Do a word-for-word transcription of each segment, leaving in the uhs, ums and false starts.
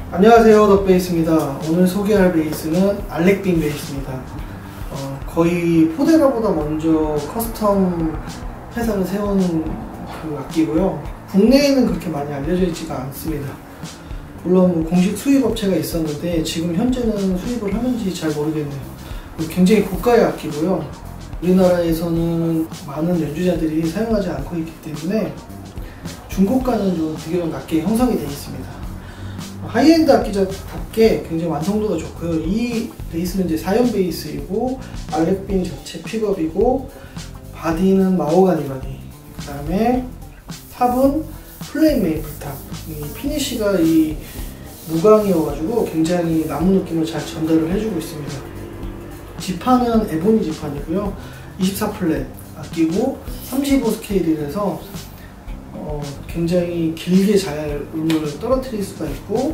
안녕하세요, 덕베이스입니다. 오늘 소개할 베이스는 알렉빈 베이스입니다. 어, 거의 포데라보다 먼저 커스텀 회사를 세운 그 악기고요. 국내에는 그렇게 많이 알려져 있지가 않습니다. 물론 공식 수입 업체가 있었는데 지금 현재는 수입을 하는지 잘 모르겠네요. 굉장히 고가의 악기고요. 우리나라에서는 많은 연주자들이 사용하지 않고 있기 때문에 중고가는 좀 비교적 낮게 형성이 되어 있습니다. 하이엔드 악기답게 굉장히 완성도가 좋고요. 이 베이스는 이제 사연 베이스이고 알렉빈 자체 픽업이고 바디는 마호가니 바디, 그 다음에 탑은 플레인 메이플탑. 이 피니쉬가 이 무광이어가지고 굉장히 나무 느낌을 잘 전달을 해주고 있습니다. 지판은 에보니 지판이고요. 이십사 플랫 악기고 삼십오 스케일이라서 어, 굉장히 길게 잘 음을 떨어뜨릴 수가 있고,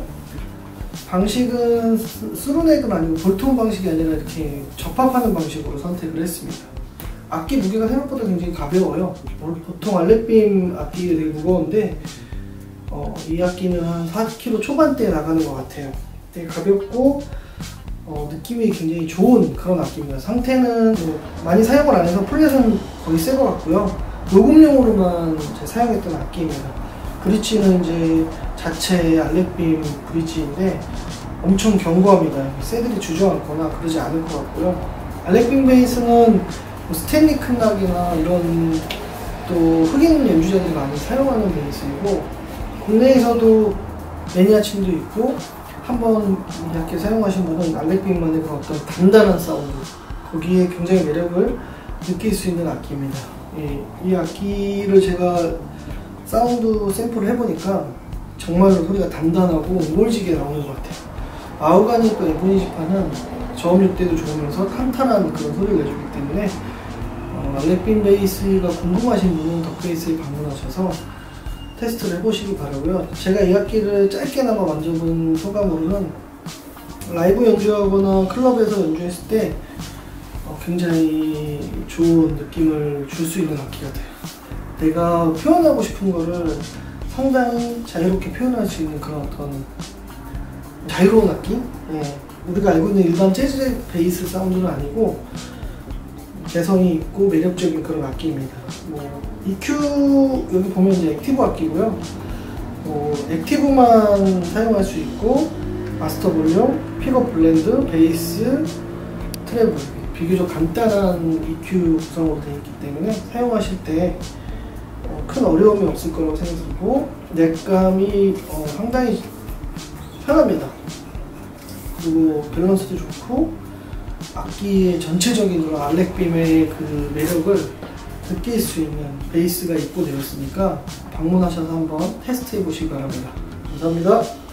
방식은 스루넥은 아니고 볼트온 방식이 아니라 이렇게 접합하는 방식으로 선택을 했습니다. 악기 무게가 생각보다 굉장히 가벼워요. 보통 알렉빈 악기 되게 무거운데 어, 이 악기는 한 사십 킬로그램 초반대에 나가는 것 같아요. 되게 가볍고 어, 느낌이 굉장히 좋은 그런 악기입니다. 상태는 뭐 많이 사용을 안 해서 플랫은 거의 새 것 같고요. 녹음용으로만 사용했던 악기입니다. 브릿지는 이제 자체 알렉빈 브릿지인데 엄청 견고합니다. 새들이 주저앉거나 그러지 않을 것 같고요. 알렉빈 베이스는 뭐 스탠리 큰락이나 이런 또 흑인 연주자들이 많이 사용하는 베이스이고, 국내에서도 매니아층도 있고 한번 이 악기 사용하신 분은 알렉빈만의 그런 어떤 단단한 사운드, 거기에 굉장히 매력을 느낄 수 있는 악기입니다. 예, 이 악기를 제가 사운드 샘플을 해보니까 정말로 소리가 단단하고 옹골지게 나오는 것 같아요. 마호가니 또 에보니 지판은 저음역대도 좋으면서 탄탄한 그런 소리를 내주기 때문에 어, 알렉빈 베이스가 궁금하신 분은 덕베이스에 방문하셔서 테스트를 해보시기 바라고요. 제가 이 악기를 짧게나마 만져본 소감으로는 라이브 연주하거나 클럽에서 연주했을 때 어, 굉장히 좋은 느낌을 줄 수 있는 악기 같아요. 내가 표현하고 싶은 거를 상당히 자유롭게 표현할 수 있는 그런 어떤 자유로운 악기? 예. 우리가 알고 있는 일반 재즈 베이스 사운드는 아니고 개성이 있고 매력적인 그런 악기입니다. 뭐 이큐 여기 보면 이제 액티브 악기고요. 뭐 액티브만 사용할 수 있고 마스터 볼륨, 픽업 블렌드, 베이스, 트래블, 비교적 간단한 이큐 구성으로 되어 있기 때문에 사용하실 때 큰 어, 어려움이 없을 거라고 생각하고, 넥감이 어, 상당히 편합니다. 그리고 밸런스도 좋고 악기의 전체적인 그런 알렉빈의 그 매력을 느낄 수 있는 베이스가 입고되었으니까 방문하셔서 한번 테스트 해보시기 바랍니다. 감사합니다.